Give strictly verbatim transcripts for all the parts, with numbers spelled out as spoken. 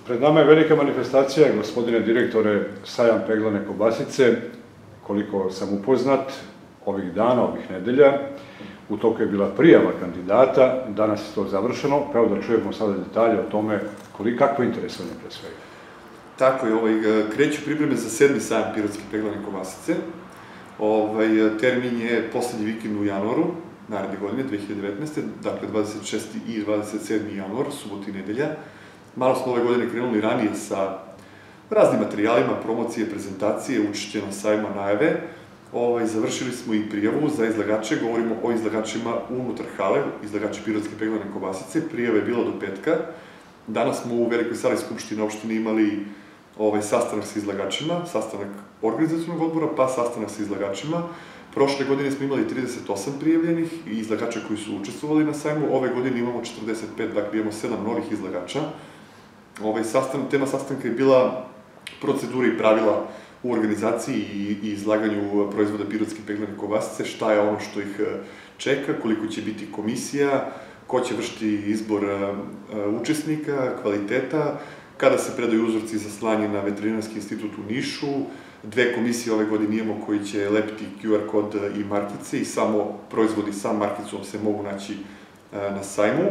Pred nama je velika manifestacija, gospodine direktore, sajam peglane kobasice. Koliko sam upoznat, ovih dana, ovih nedelja, u toku je bila prijava kandidata, danas je to završeno, pa evo da čujemo sada detalje o tome kakvo je interesovanje pre svega. Tako je, kreću pripreme za sedmi sajam pirotske peglane kobasice. Termin je poslednji vikend u januaru, naredne godine, dve hiljade devetnaeste. Dakle, dvadeset šesti i dvadeset sedmi januar, subota i nedelja. Malo smo ove godine krenuli ranije sa raznim materijalima, promocije, prezentacije, učešće na sajma, najave. Završili smo i prijavu za izlagače, govorimo o izlagačima unutar hale, izlagači pirotske peglane kobasice. Prijava je bila do petka. Danas smo u Velikoj sali Skupštine opštine imali sastanak sa izlagačima, sastanak organizacionog odbora, pa sastanak sa izlagačima. Prošle godine smo imali trideset osam prijavljenih i izlagača koji su učestvovali na sajmu. Ove godine imamo četrdeset pet, dakle imamo sedam novih izlagača. Tema sastanka je bila procedura i pravila u organizaciji i izlaganju proizvoda pirotske peglane kobasice, šta je ono što ih čeka, koliko će biti komisija, ko će vršiti izbor učesnika, kvaliteta, kada se predaju uzorci za slanje na Veterinarski institut u Nišu. Dve komisije ove godine imamo koji će lepiti Q R kod i markice i samo proizvodi sa markicom se mogu naći na sajmu.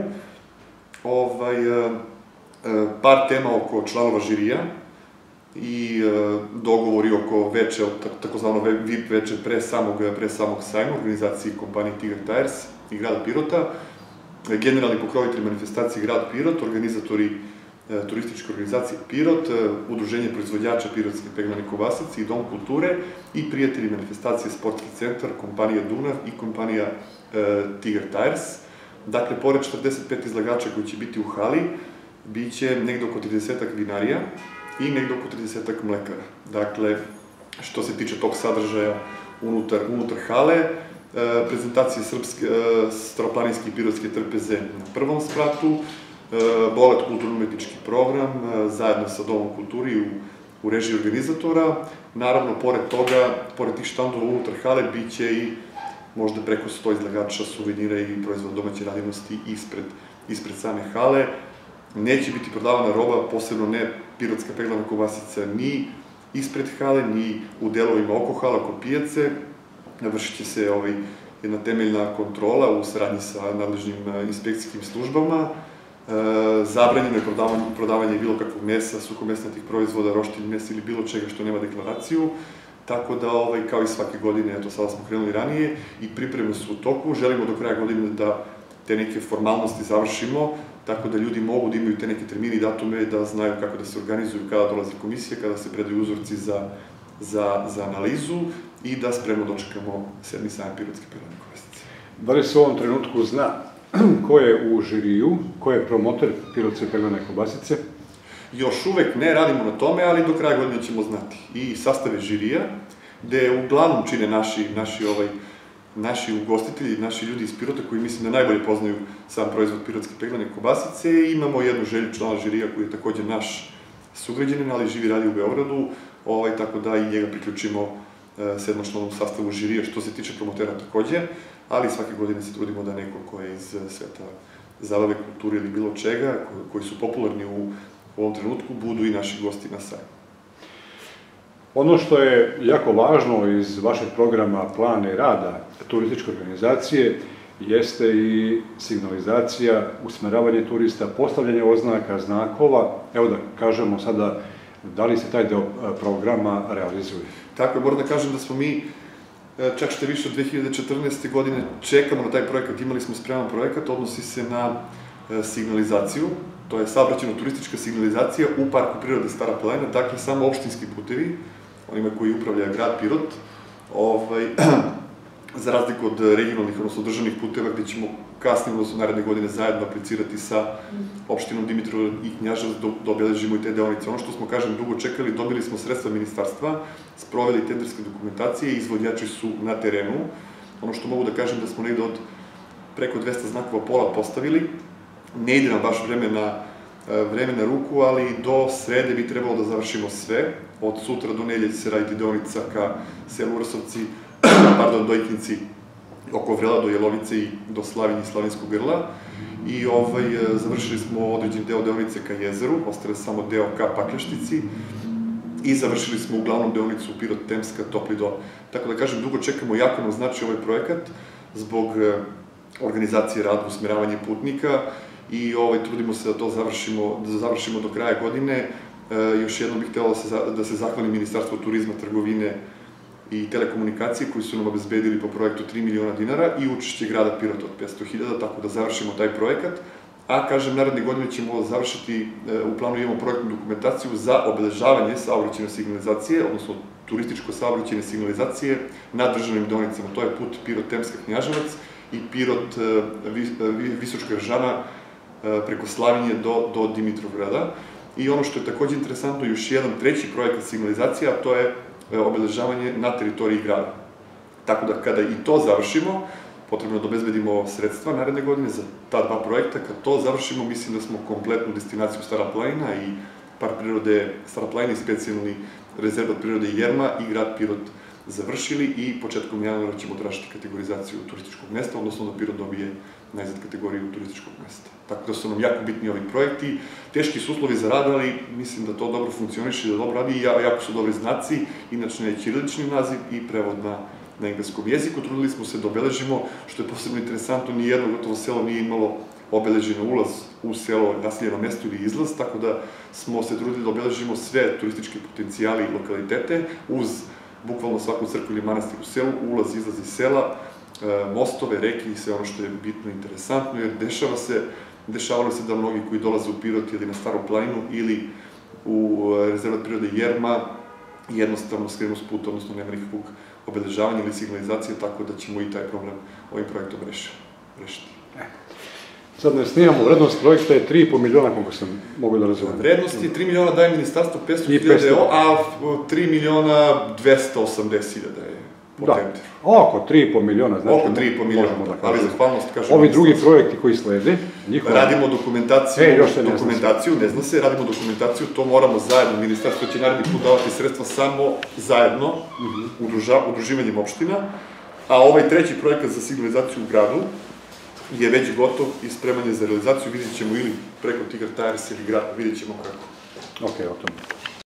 Par tema oko članova žirija i dogovori oko veče, takozvano V I P veče pre samog sajma, organizaciji kompanije Tiger Tires i grada Pirota, generalni pokrovitelji manifestacije grad Pirot, organizatori turističke organizacije Pirot, udruženje proizvodjača pirotske peglane kobasice i Dom kulture i prijatelji manifestacije Sportski centar, kompanija Dunav i kompanija Tiger Tires. Dakle, pored četrdeset pet izlagača koji će biti u hali, bit će negde oko tridesetak vinarija i negde oko tridesetak mlekara. Dakle, što se tiče tog sadržaja unutar hale, prezentacije staroplaninske i pirotske trpeze na prvom spratu, bogat kulturno-umetnički program, zajedno sa Domom kulturi u režiji organizatora. Naravno, pored toga, pored tih štandova unutar hale, bit će i možda preko sto izlagača suvenira i proizvoda domaće radinosti ispred same hale. Neće biti prodavana roba, posebno ne pirotska peglana kobasica, ni ispred hale, ni u delovima oko hala, oko pijace. Vršit će se jedna temeljna kontrola u saradnji sa nadležnim inspekcijskim službama. Zabranjeno je prodavanje bilo kakvog mesa, suhomesnatih proizvoda, roštilj mesa ili bilo čega što nema deklaraciju. Tako da, kao i svake godine, eto, sada smo krenuli ranije i pripreme su u toku. Želimo do kraja godine da te neke formalnosti završimo, tako da ljudi mogu da imaju te neke termine i datume, da znaju kako da se organizuju, kada dolazi komisija, kada se predaju uzorci za analizu i da spremno dočekamo sedmi sajam pirotske peglane kobasice. Da li se u ovom trenutku zna ko je u žiriju, ko je promoter pirotske peglane kobasice? Još uvek ne, radimo na tome, ali do kraja godine ćemo znati. I sastave žirija, gde uglavnom čine naši ugostitelji, naši ljudi iz Pirota koji mislim da najbolje poznaju sam proizvod pirotske peglane kobasice. Imamo jednu želju člana žirija koji je takođe naš sugrađanin, ali živi i radi u Beogradu, tako da i njega priključimo sedmočlanom sastavu žirija što se tiče promotera takođe, ali svake godine se trudimo da neko ko je iz sveta zabave, kulture ili bilo čega, koji su popularni u ovom trenutku, budu i naši gosti na sajmu. Ono što je jako važno iz vašeg programa plana i rada turističke organizacije jeste i signalizacija, usmeravanje turista, postavljanje oznaka, znakova. Evo da kažemo sada da li se taj deo programa realizuje. Tako je, moram da kažem da smo mi, čak što više od dve hiljade četrnaeste. godine, čekamo na taj projekat, imali smo spreman projekat, odnosi se na signalizaciju, to je saobraćajno-turistička signalizacija u Parku prirode Stara planina, dakle samo opštinski putevi, onima koji upravlja grad Pirot, za razliku od regionalnih, odnosno državnih puteva, gde ćemo kasnije, odnosno naredne godine, zajedno aplicirati sa opštinom Dimitrov i Knjaževac da obeležimo i te deonice. Ono što smo, kažem, dugo čekali, dobili smo sredstva ministarstva, sproveli tenderske dokumentacije i izvodjači su na terenu. Ono što mogu da kažem da smo negde od preko dvesta znakova pola postavili. Ne ide nam baš vreme na ruku, ali do srede bi trebalo da završimo sve. Od sutra do nedelje će se raditi deonica ka selu Vrsovci, pardon, Dojkinci oko Vrela do Jelovice i do Slavinje i Slavinskog grla. I ovaj, završili smo određen deo deonice ka jezeru, ostale samo deo ka Pakljaštici i završili smo uglavnom deonicu Pirot-Temska, Topli Dol. Tako da kažem, dugo čekamo, jako nam znači ovaj projekat zbog organizacije rada, usmeravanja putnika i ovaj, trudimo se da to završimo, da završimo do kraja godine. E, još jednom bih htjela da se, da se zahvalim Ministarstvu turizma, trgovine i telekomunikacije koji su nam obezbedili po projektu tri miliona dinara i učešće grada Pirota od petsto hiljada, tako da završimo taj projekat. A, kažem, naredne godine ćemo završiti, u planu imamo projektnu dokumentaciju za obeležavanje saobraćajne signalizacije, odnosno turističko saobraćajne signalizacije na državnim deonicama. To je put Pirot-Temska Knjaževac i Pirot-Visočka Ržana preko Slavinje do, do Dimitrovgrada. I ono što je takođe interesantno, još jedan treći projekat signalizacija, to je obeležavanje na teritoriji grada. Tako da kada i to završimo, potrebno da obezbedimo sredstva naredne godine za ta dva projekta. Kad to završimo, mislim da smo kompletnu destinaciju Stara planina i park prirode Stara planina i specijalni rezervat prirode Jerma i grad Pirot završili i početkom januara ćemo tražiti kategorizaciju turističkog mesta, odnosno da Pirot dobije najzad kategoriju turističkog mesta. Tako da su nam jako bitni ovi projekti. Teški su uslovi za rad, ali mislim da to dobro funkcioniše i da dobro radi i jako su dobri znaci, inače je ćirilični naziv i prevod na na engleskom jeziku. Trudili smo se da obeležimo, što je posebno interesantno, nijedno gotovo selo nije imalo obeleženo ulaz u selo, naseljeno mesto ili izlaz, tako da smo se trudili da obeležimo sve turističke potencijale i lokalitete uz bukvalno svaku crkvu ili manastir u selu, ulaz, izlaz iz sela, mostove, reke i sve ono što je bitno i interesantno, jer dešava se, dešavalo se da mnogi koji dolaze u Pirot ili na Staru planinu ili u rezervat prirode Jerma jednostavno skrenu s puta, odnosno nema nikakvog obeležavanja ili signalizacije, tako da ćemo i taj problem ovim projektom rešiti. Sad ne snimamo, vrednost projekta je tri i po miliona, koliko sam mogu da razumem. Vrednost je tri miliona daje ministarstvo, petsto hiljada, a tri miliona dvesta osamdeset hiljada je po tenderu. Oko tri i po miliona, znači oko tri i po miliona, ali zahvalnost, kažem. Ovi drugi projekti koji slede, njihova... Radimo dokumentaciju, dokumentaciju, ne zna se, radimo dokumentaciju, to moramo zajedno, ministarstvo će naredni put davati sredstva samo zajedno, udruživanjem opština, a ovaj treći projekat za signalizaciju u gradu je već gotov i spreman je za realizaciju, vidjet ćemo ili preko Tigar Tires ili grad, vidjet ćemo kako. Ok, o tome.